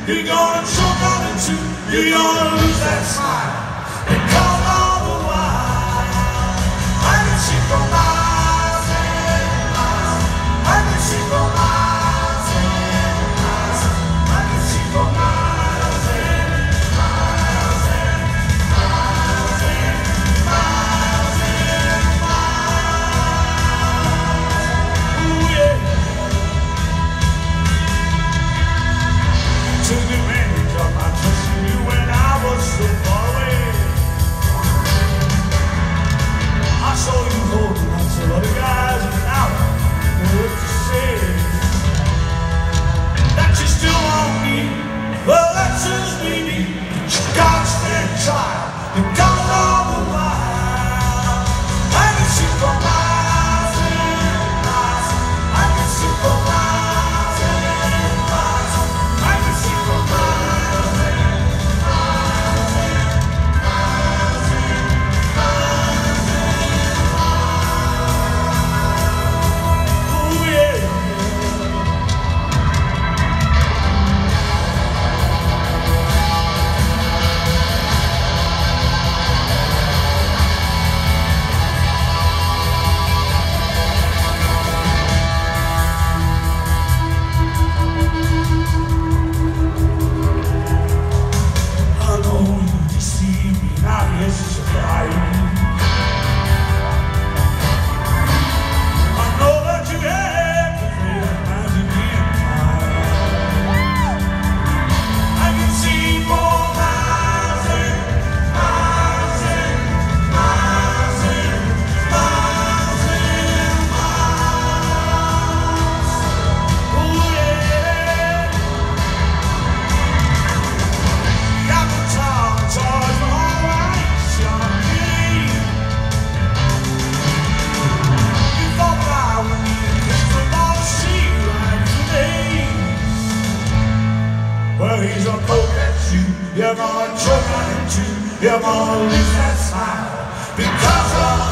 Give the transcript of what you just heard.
You're gonna choke on it too. You're gonna lose that smile. Because all the while I can see for miles and miles. I can see for miles and miles. I can see for miles and miles and miles and miles and miles. Ooh yeah. Took advantage of my trust in you when I was so far away. I saw you holding on to other guys and now I don't know what to say. That you still want me, well that's just me. You gotta stand trial, you got all the while. I can see for miles and miles. I can see for miles and miles. I can see for miles and miles and miles and miles and miles. Ooh yeah. I know you deceive me, now yes it's a lie. I know that you have to feel as you can. I can see for miles and miles and miles and miles and miles. Ooh yeah. Got the charge for all rights, young king. You thought that I would need it from all the sea right today. Well, he's a poke at you. You're gonna choke on him too. You're gonna lose that smile because of